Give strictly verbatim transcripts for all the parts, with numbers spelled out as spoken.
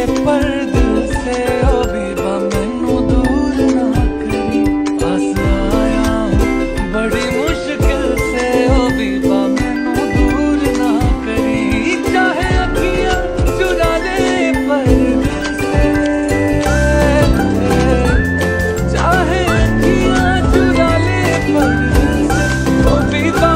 पर दिल से ओ बीबा मैनू दूर ना करी। आस आया हूँ बड़ी मुश्किल से ओ बीबा मैनू दूर ना करी। चाहे अखियाँ चुरा ले पर दिल से, चाहे अखियाँ चुरा ले पर दिल से ओ बीबा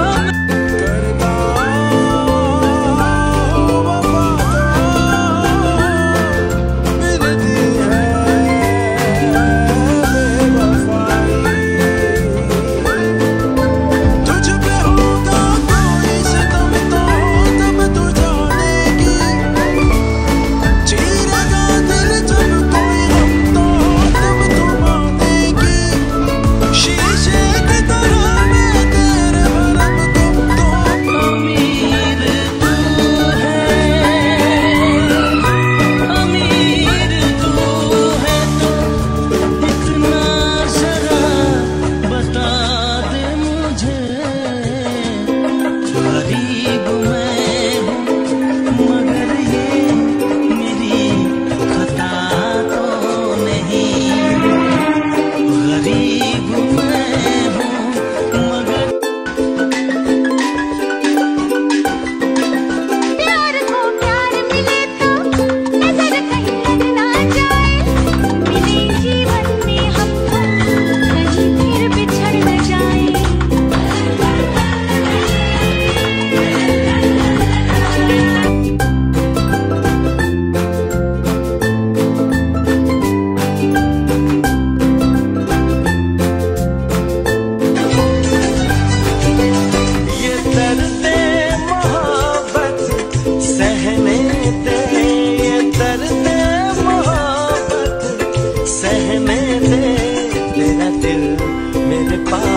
तेरा दिल मेरे पास